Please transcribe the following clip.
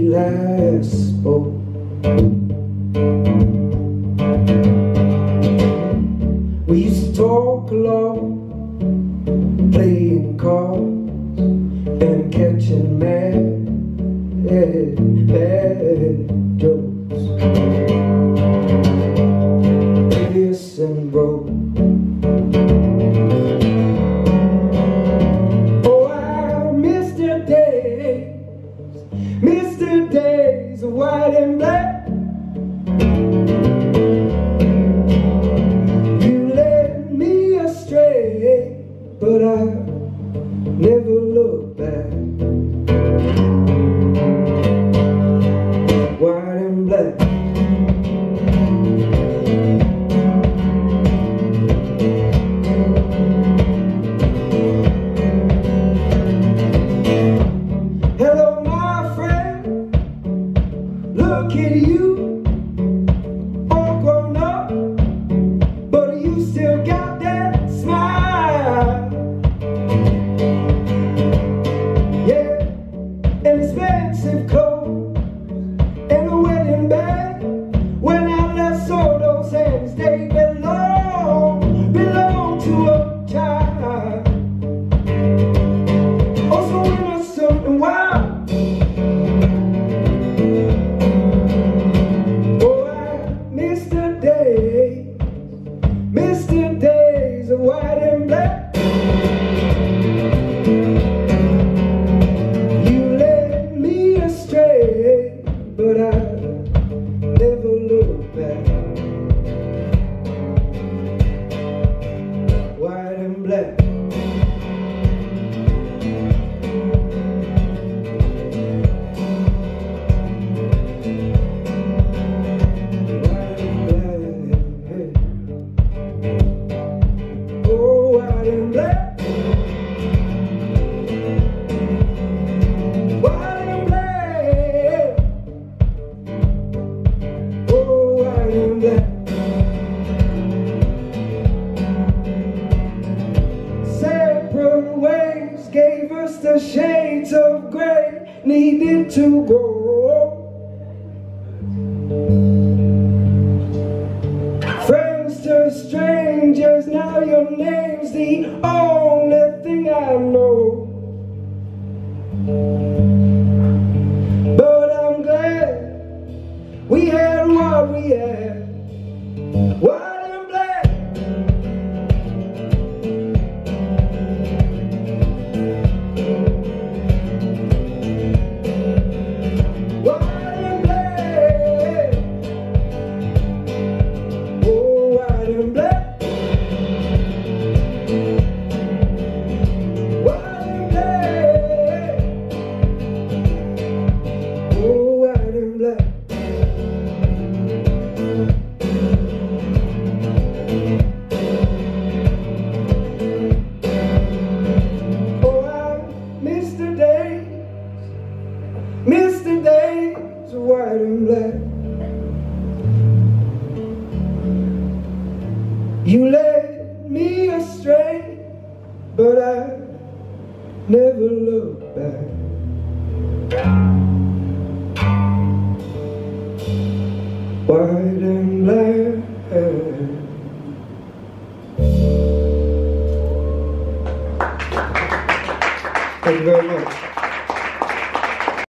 last spoke. We used to talk a lot, playing cards and catching mad jokes. This and broke. Oh, I miss the days of white and black. But I never look back. White and black. Hello, my friend. Look at you, all grown up, but you still got that smile. Expensive clothes and a wedding bag. When I left, saw those hands, they belong to a child. Oh, so innocent and wild. Oh, I miss the days of white and black. But I never look back. White and black. White and black. Oh, white and black. Separate ways gave us the shades of gray needed to go. Friends to strangers, now your name's the only thing I know. But I'm glad we had what we had. White and black. White and black. Oh, white and black. White and black. Oh, white and black. Miss the days of white and black. You led me astray, but I never look back. White and black. Thank you very much.